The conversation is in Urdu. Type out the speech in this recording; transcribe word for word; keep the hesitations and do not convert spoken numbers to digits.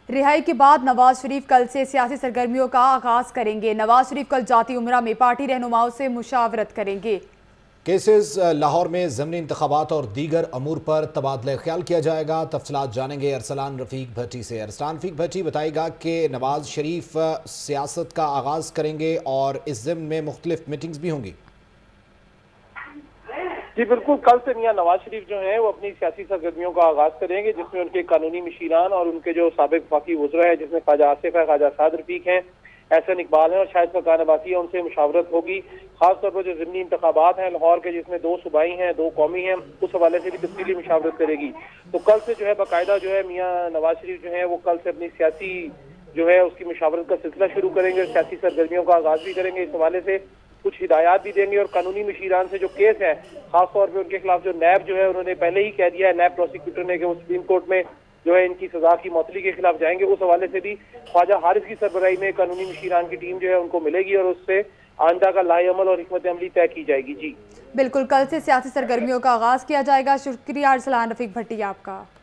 رہائی کے بعد نواز شریف کل سے سیاسی سرگرمیوں کا آغاز کریں گے۔ نواز شریف کل جاتی عمرہ میں پارٹی رہنماؤں سے مشاورت کریں گے۔ کیسز لاہور میں ضمنی انتخابات اور دیگر امور پر تبادلہ خیال کیا جائے گا۔ تفصیلات جانیں گے ارسلان رفیق بھٹی سے۔ ارسلان رفیق بھٹی بتائے گا کہ نواز شریف سیاست کا آغاز کریں گے اور اس ضمن میں مختلف میٹنگز بھی ہوں گی۔ جی بالکل، کل سے میاں نواز شریف جو ہیں وہ اپنی سیاسی سرگرمیوں کا آغاز کریں گے، جس میں ان کے قانونی مشیران اور ان کے جو سابق وفاقی وزراء ہیں، جس میں خواجہ آصف ہے، خواجہ سعد رفیق ہیں، احسن اقبال ہیں اور شاہد فقان عباسی ہیں، ان سے مشاورت ہوگی۔ خاص طور پر جو ضمنی انتخابات ہیں لاہور کے، جس میں دو صوبائی ہیں دو قومی ہیں، اس حوالے سے بھی تفصیلی مشاورت کرے گی۔ تو کل سے جو ہے باقاعدہ جو ہے میاں نواز شریف جو ہے وہ کل سے اپنی سیاسی جو ہے اس کی مشاورت کا سلسلہ شروع کریں گے اور سیاسی سرگرمیوں کا آغاز بھی کریں گے۔ اس حوالے سے کچھ ہدایات بھی دیں گے اور قانونی مشیران سے جو کیس ہے، خاص طور پہ ان کے خلاف جو نیب جو ہے انہوں نے پہلے ہی کہہ دیا ہے، نیب پروسیکیوٹر نے، کہ وہ سپریم کورٹ میں جو ہے ان کی سزا کی معطلی کے خلاف جائیں گے۔ اس حوالے سے بھی خواجہ حارث کی سربراہی میں قانونی مشیران کی ٹیم جو ہے ان کو ملے گی اور اس سے آئندہ کا لائحہ عمل اور حکمت عملی طے کی جائے گی۔ جی بالکل، کل سے سیاسی سرگرمیوں کا آغاز کیا جائے گا۔ شکریہ ارسلان رفیق بھٹی آپ کا۔